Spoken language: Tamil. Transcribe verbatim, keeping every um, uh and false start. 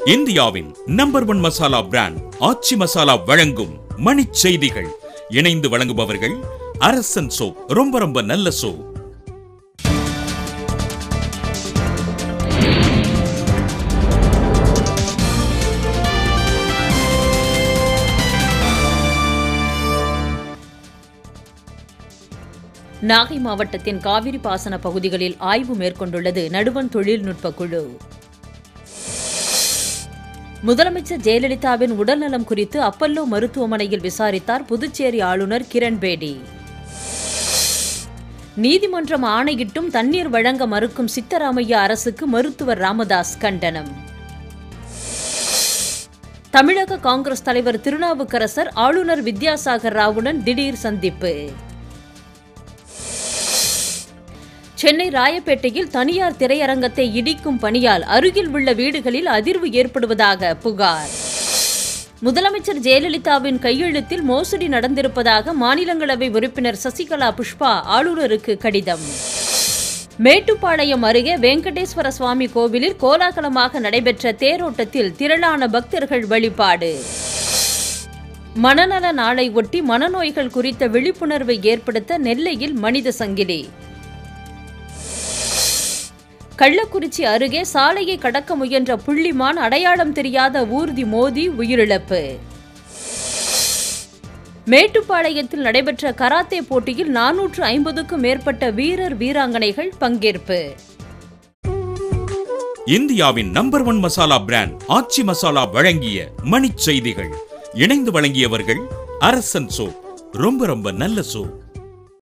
இந்தியாவின் number one masala brand Aachi masala வழங்கும் மணிச் செய்திகள். இணைந்து வழங்குபவர்கள் அரசன் சோ. ரொம்ப ரொம்ப நல்ல சோ. நாகை மாவட்டத்தின் காவிரி பாசன பகுதிகளில் ஆய்வு மேற்கொண்டுள்ளது நடுவண் தொழில்நுட்ப குழு. முதலமைச்சர் ஜெயலலிதாவின் உடல்நலம் குறித்து அப்பல்லோ மருத்துவமனையில் விசாரித்தார் புதுச்சேரி ஆளுநர் கிரண் பேடி. நீதிமன்றம் ஆணையிட்டும் தண்ணீர் வழங்க மறுக்கும் சித்தராமையா அரசுக்கு மருத்துவர் ராமதாஸ் கண்டனம். தமிழக காங்கிரஸ் தலைவர் திருநாவுக்கரசர் ஆளுநர் வித்யாசாகர் ராவுடன் திடீர் சந்திப்பு. சென்னை ராயப்பேட்டையில் தனியார் திரையரங்கத்தை இடிக்கும் பணியால் அருகில் உள்ள வீடுகளில் அதிர்வு ஏற்படுவதாக புகார். முதலமைச்சர் ஜெயலலிதாவின் கையெழுத்தில் மோசடி நடந்திருப்பதாக மாநிலங்களவை உறுப்பினர் சசிகலா புஷ்பா ஆளுநருக்கு கடிதம். மேட்டுப்பாளையம் அருகே வெங்கடேஸ்வர சுவாமி கோவிலில் கோலாகலமாக நடைபெற்ற தேரோட்டத்தில் திரளான பக்தர்கள் வழிபாடு. மனநல நாளை ஒட்டி மனநோய்கள் குறித்த விழிப்புணர்வை ஏற்படுத்த நெல்லையில் மனித சங்கிலி. கள்ளக்குறிச்சி அருகே சாலையை கடக்க முயன்ற புள்ளிமான் அடையாளம் தெரியாத ஊர்தி மோதி உயிரிழப்பு. மேட்டுப்பாளையத்தில் நடைபெற்ற கராத்தே போட்டியில் நானூற்று ஐம்பதுக்கும் மேற்பட்ட வீரர் வீராங்கனைகள் பங்கேற்பு. இந்தியாவின் number one masala brand Aachi masala வழங்கிய மணிச் செய்திகள். இணைந்து வழங்கியவர்கள் அரசன் சோ. ரொம்ப ரொம்ப நல்ல சோ.